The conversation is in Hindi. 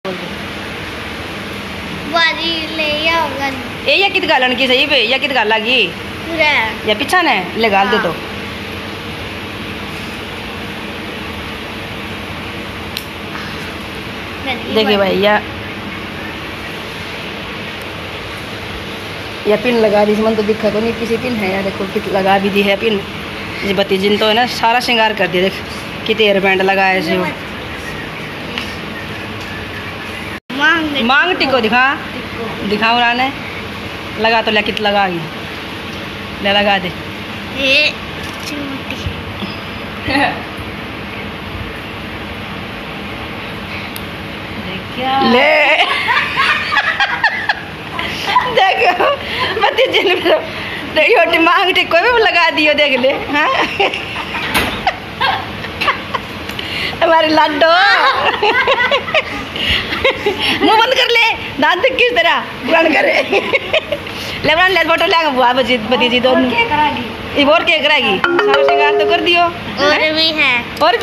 बाजी ले आऊंगा ए या कित गालन की सही पे या कित गाल लगी पूरा या पीछा ने ले गाल दे तो देखिए भाई या पिन लगा दी मन तो दिखा को नहीं किसी पिन है यार। देखो कित लगा भी दी है पिन जी बत्ती जिन तो है ना सारा श्रृंगार कर दिया। देख कितने हेयर बैंड लगाए से वो मांग टिको दिखा दिखाओ राने लगा तो कित लगागी ले लगा दे ले देखो बत्ती जिन में मांग टिको भी लगा दियो देख ले। हाँ हमारे लड्डू मुंह बंद कर ले दांत देख किस तरह बंद करे ले बना ले फोटो ले बुआ बजी बती जी दोनों ये और क्या कराएगी सारा श्रृंगार तो कर दियो और भी है और